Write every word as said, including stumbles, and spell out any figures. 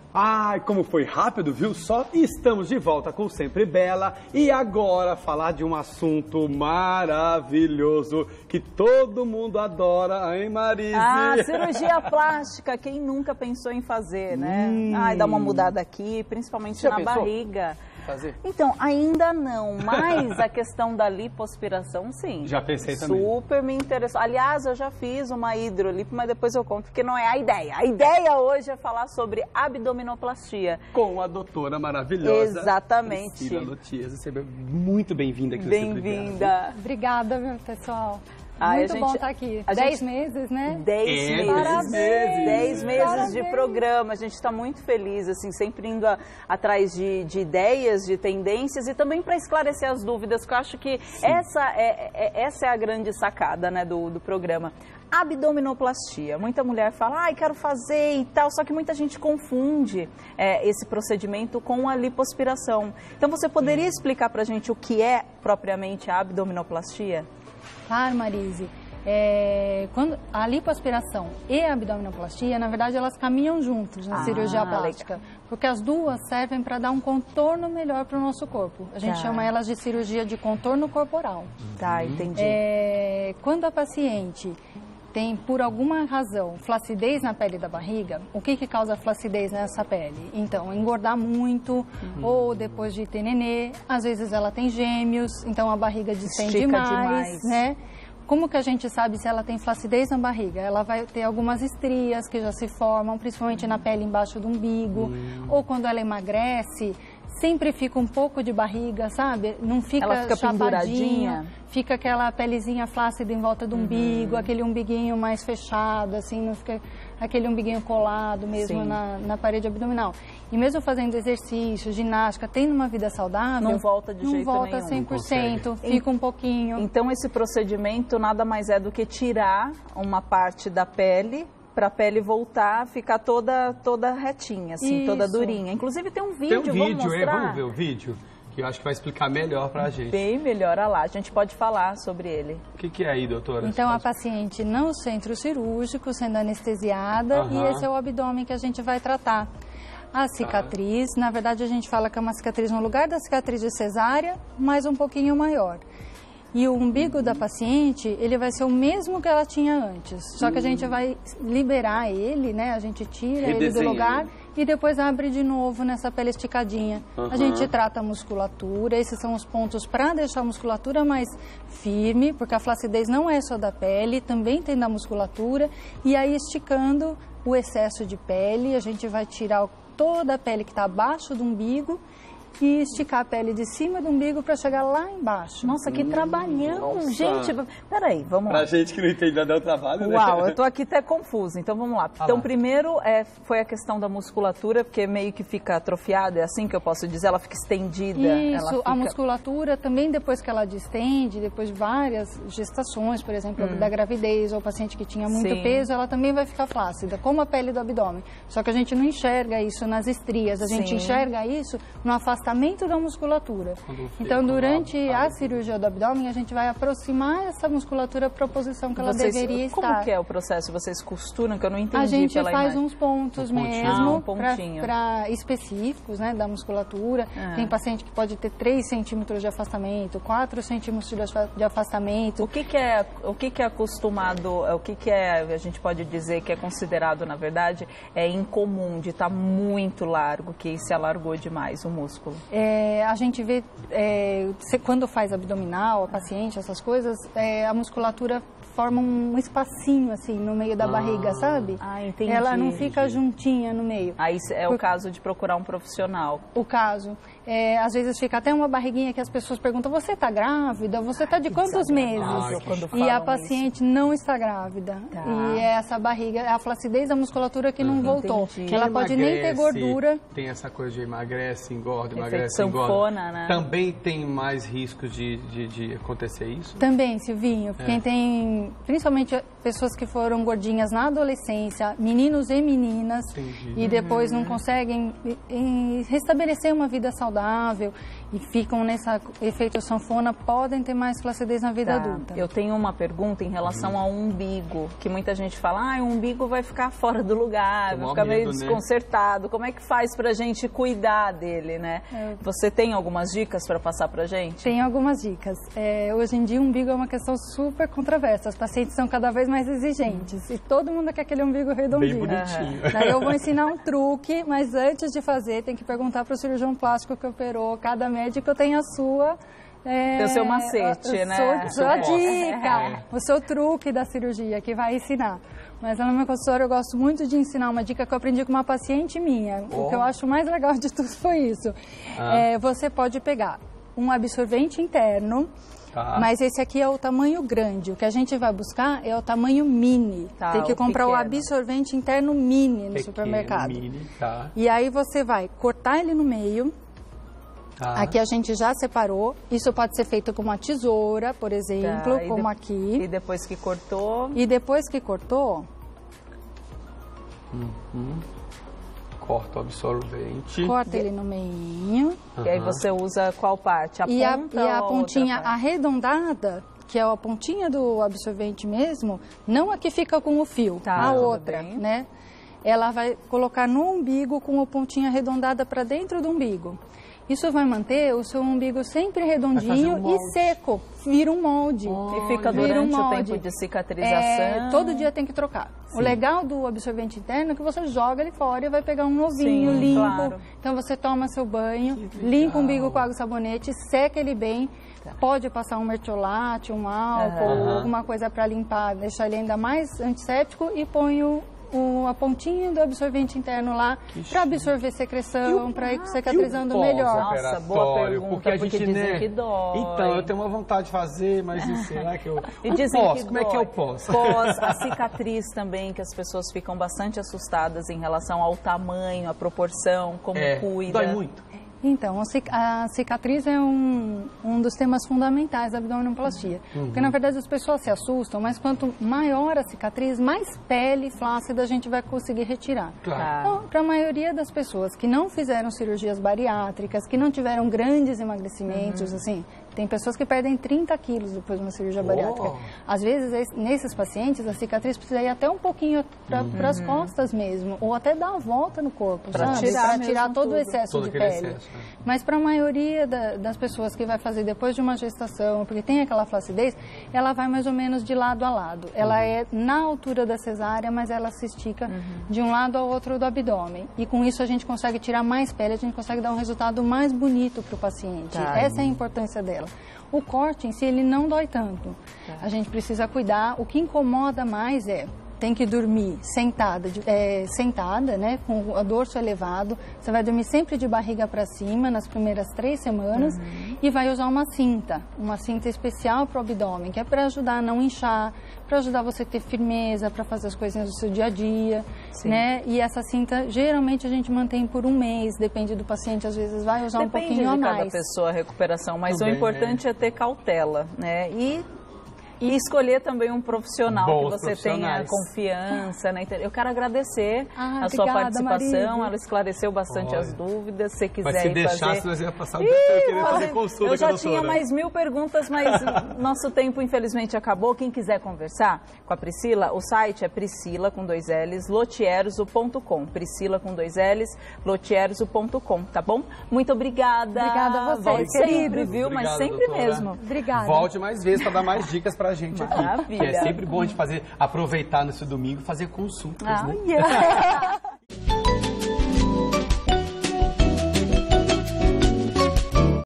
Ai, como foi rápido, viu só? Estamos de volta com Sempre Bela e agora falar de um assunto maravilhoso que todo mundo adora, hein, Marise? Ah, cirurgia plástica, quem nunca pensou em fazer, né? Hum. Ai, dar uma mudada aqui, principalmente Já na pensou? barriga. Fazer? Então, ainda não, mas a questão da lipoaspiração, sim. Já pensei também. Super me interessou. Aliás, eu já fiz uma hidrolipo, mas depois eu conto, porque não é a ideia. A ideia hoje é falar sobre abdominoplastia. Com a doutora maravilhosa. Exatamente. Priscila Lutias. Seja muito bem-vinda aqui no Sempre Bela. Bem-vinda. Obrigada, meu pessoal. Ai, Muito a gente- bom estar aqui. a Dez gente- meses, né? Dez É, meses. Parabéns. Dez meses Parabéns. de programa. A gente está muito feliz, assim, sempre indo a- atrás de, de ideias, de tendências e também para esclarecer as dúvidas, que eu acho que essa é, é- essa é a grande sacada, né, do, do programa. Abdominoplastia. Muita mulher fala, ai, quero fazer e tal, só que muita gente confunde é, esse procedimento com a lipoaspiração. Então, você poderia explicar para a gente o que é propriamente a abdominoplastia? Claro, Marise. É, quando a lipoaspiração e a abdominoplastia, na verdade, elas caminham juntos na Ah, cirurgia plástica, porque as duas servem para dar um contorno melhor para o nosso corpo. A gente Tá. chama elas de cirurgia de contorno corporal. Tá, entendi. É, quando a paciente tem, por alguma razão, flacidez na pele da barriga, o que que causa flacidez nessa pele? Então, engordar muito, ou depois de ter nenê, às vezes ela tem gêmeos, então a barriga distende Estica mais, demais. né? Como que a gente sabe se ela tem flacidez na barriga? Ela vai ter algumas estrias que já se formam, principalmente na pele embaixo do umbigo, ou quando ela emagrece, sempre fica um pouco de barriga, sabe? Não fica, Ela fica chapadinha, penduradinha? fica aquela pelezinha flácida em volta do umbigo, aquele umbiguinho mais fechado, assim, não fica aquele umbiguinho colado mesmo Sim. na, na parede abdominal. E mesmo fazendo exercício, ginástica, tendo uma vida saudável... Não volta de não jeito volta nenhum. cem por cento, Não consegue. fica um pouquinho... Então, esse procedimento nada mais é do que tirar uma parte da pele para a pele voltar a ficar toda, toda retinha, assim, toda Isso. durinha. Inclusive tem um Tem vídeo, um vamos vídeo, é? mostrar? Vamos ver o vídeo? Que eu acho que vai explicar melhor pra gente. Bem melhor, olha lá, a gente pode falar sobre ele. O que, que é aí, doutora? Então, a Você pode- paciente no centro cirúrgico, sendo anestesiada, Aham. e esse é o abdômen que a gente vai tratar. A cicatriz, na verdade, a gente fala que é uma cicatriz no lugar da cicatriz de cesárea, mas um pouquinho maior. E o umbigo da paciente, ele vai ser o mesmo que ela tinha antes. Só que a gente vai liberar ele, né? A gente tira ele do Redesenha lugar ele. e depois abre de novo nessa pele esticadinha. Aham. A gente trata a musculatura, esses são os pontos para deixar a musculatura mais firme, porque a flacidez não é só da pele, também tem da musculatura. E aí, esticando o excesso de pele, a gente vai tirar toda a pele que está abaixo do umbigo e esticar a pele de cima do umbigo para chegar lá embaixo. Nossa, que trabalhão, nossa. gente. Peraí, vamos lá. Pra gente que não entende nada do trabalho, né? Uau, eu tô aqui até confusa, então vamos lá. Ah Então, lá. primeiro é, foi a questão da musculatura, porque meio que fica atrofiada, é assim que eu posso dizer? Ela fica estendida? Isso, ela fica... a musculatura também depois que ela distende, depois de várias gestações, por exemplo, da gravidez ou paciente que tinha muito Sim. peso, ela também vai ficar flácida, como a pele do abdômen. Só que a gente não enxerga isso nas estrias, a gente Sim. enxerga isso no afastamento da musculatura. Quando fica Então, durante uma- a cirurgia do abdômen, a gente vai aproximar essa musculatura para a posição que ela Vocês- deveria como estar. que é o processo? Vocês costuram, que eu não entendi A gente pela faz imagem. uns pontos Um pontinho. Ah, mesmo um pontinho. para específicos, né, da musculatura. Ah. Tem paciente que pode ter três centímetros de afastamento, quatro centímetros de afa- de afastamento. O que, que é o que, que é acostumado, o que, que é, a gente pode dizer que é considerado, na verdade, é incomum de estar muito largo, que se alargou demais o músculo? É, a gente vê, é, se- quando faz abdominal, a paciente, essas coisas, é, a musculatura forma um espacinho assim no meio da Ah. barriga, sabe? Ah, entendi. Ela não fica juntinha no meio. Aí é o Por- caso de procurar um profissional. O caso. É, às vezes fica até uma barriguinha que as pessoas perguntam, você está grávida? Você está de quantos meses? desagradável quando E a falam paciente não está grávida. Tá. E é essa barriga, é a flacidez da musculatura que não voltou. Entendi. Ela Quem pode nem ter emagrece, gordura. Tem essa coisa de emagrece, engorda, Efeito emagrece, engorda. sanfona, né? Também tem mais riscos de, de, de acontecer isso? Também, Silvinho, É. quem tem tem principalmente pessoas que foram gordinhas na adolescência, meninos e meninas, Entendi. e depois não conseguem e, e restabelecer uma vida saudável e ficam nesse efeito sanfona, podem ter mais flacidez na vida tá. adulta. Eu tenho uma pergunta em relação ao umbigo, que muita gente fala, ah, o umbigo vai ficar fora do lugar, vai ficar meio medo, desconcertado, né? Como é que faz pra gente cuidar dele, né? É. Você tem algumas dicas para passar pra gente? Tem algumas dicas. É, hoje em dia o umbigo é uma questão super controversa, os pacientes são cada vez mais exigentes e todo mundo quer aquele umbigo redondinho. Bem bonitinho. Uhum. Daí eu vou ensinar um truque, mas antes de fazer tem que perguntar para o cirurgião plástico que operou, cada médico tem a sua... É, tem o seu macete, a, né? A sua dica, é. o seu truque da cirurgia que vai ensinar. Mas lá no meu consultório eu gosto muito de ensinar uma dica que eu aprendi com uma paciente minha. Oh. O que eu acho mais legal de tudo foi isso. Ah. É, você pode pegar um absorvente interno, tá. mas esse aqui é o tamanho grande. O que a gente vai buscar é o tamanho mini. Tá, tem que comprar pequeno. o absorvente interno mini no pequeno, supermercado. Mini, tá. E aí você vai cortar ele no meio. Tá. Aqui a gente já separou. Isso pode ser feito com uma tesoura, por exemplo, tá, como de... aqui. E depois que cortou? E depois que cortou... Uhum. Corta o absorvente. Corta ele no meinho. Uhum. E aí você usa qual parte? A e ponta a, e a pontinha arredondada, que é a pontinha do absorvente mesmo, não a que fica com o fio, tá, a outra, bem. né? Ela vai colocar no umbigo com a pontinha arredondada para dentro do umbigo. Isso vai manter o seu umbigo sempre redondinho um e seco. Vira um molde. Oh, e fica durante um o tempo de cicatrização. É, todo dia tem que trocar. Sim. O legal do absorvente interno é que você joga ele fora e vai pegar um novinho, Sim, limpo. Claro. Então você toma seu banho, limpa o umbigo com água e sabonete, seca ele bem. Tá. Pode passar um mertiolate, um álcool, uhum. alguma coisa para limpar, deixar ele ainda mais antisséptico e põe o... O, a pontinha do absorvente interno lá para absorver secreção, para ir cicatrizando melhor. Nossa, boa pergunta, porque a gente, porque dizem né? que dói. Então, eu tenho uma vontade de fazer, mas será que eu... E o dizem pós, que como dói. é que eu posso? Pós, a cicatriz também, que as pessoas ficam bastante assustadas em relação ao tamanho, a proporção, como é, cuida. Dói muito. Então, a cicatriz é um, um dos temas fundamentais da abdominoplastia. Uhum. Porque, na verdade, as pessoas se assustam, mas quanto maior a cicatriz, mais pele flácida a gente vai conseguir retirar. Claro. Então, para a maioria das pessoas que não fizeram cirurgias bariátricas, que não tiveram grandes emagrecimentos, uhum. assim, tem pessoas que perdem trinta quilos depois de uma cirurgia bariátrica. Oh. Às vezes, nesses pacientes, a cicatriz precisa ir até um pouquinho para uhum. as costas mesmo, ou até dar a volta no corpo, para tirar, tirar todo tudo. o excesso todo de pele. Excesso, né? Mas para a maioria da, das pessoas que vai fazer depois de uma gestação, porque tem aquela flacidez, ela vai mais ou menos de lado a lado. Ela uhum. é na altura da cesárea, mas ela se estica uhum. de um lado ao outro do abdômen. E com isso a gente consegue tirar mais pele, a gente consegue dar um resultado mais bonito para o paciente. Tá. Essa é a importância dela. O corte em si, ele não dói tanto. Tá. A gente precisa cuidar. O que incomoda mais é... Tem que dormir sentada, é, sentada, né, com o dorso elevado. Você vai dormir sempre de barriga para cima nas primeiras três semanas uhum. e vai usar uma cinta, uma cinta especial para o abdômen, que é para ajudar a não inchar, para ajudar você a ter firmeza, para fazer as coisinhas do seu dia a dia, Sim. né? E essa cinta, geralmente a gente mantém por um mês, depende do paciente, às vezes vai usar depende um pouquinho a mais. Depende de cada pessoa a recuperação, mas Também, o importante é. é ter cautela, né? E E escolher também um profissional Bons que você tenha confiança, né? Eu quero agradecer ah, a sua obrigada, participação, Maria. ela esclareceu bastante Olha. as dúvidas. Se quiser mas se ir deixasse, fazer... nós ia passar o dia inteiro querendo fazer consulta. Eu já tinha mais mil perguntas, mas nosso tempo infelizmente acabou. Quem quiser conversar com a Priscila, o site é Priscila com dois L's, lotierzo ponto com. Priscila com dois L's, lotierzo ponto com, tá bom? Muito obrigada. Obrigada a você, Volte sempre, viu? Obrigado, mas sempre doutora. mesmo. Obrigada. Volte mais vezes para dar mais dicas pra gente aqui. Maravilha. Que é sempre bom a gente fazer, aproveitar nesse domingo, fazer consultas, ah, né? Yeah.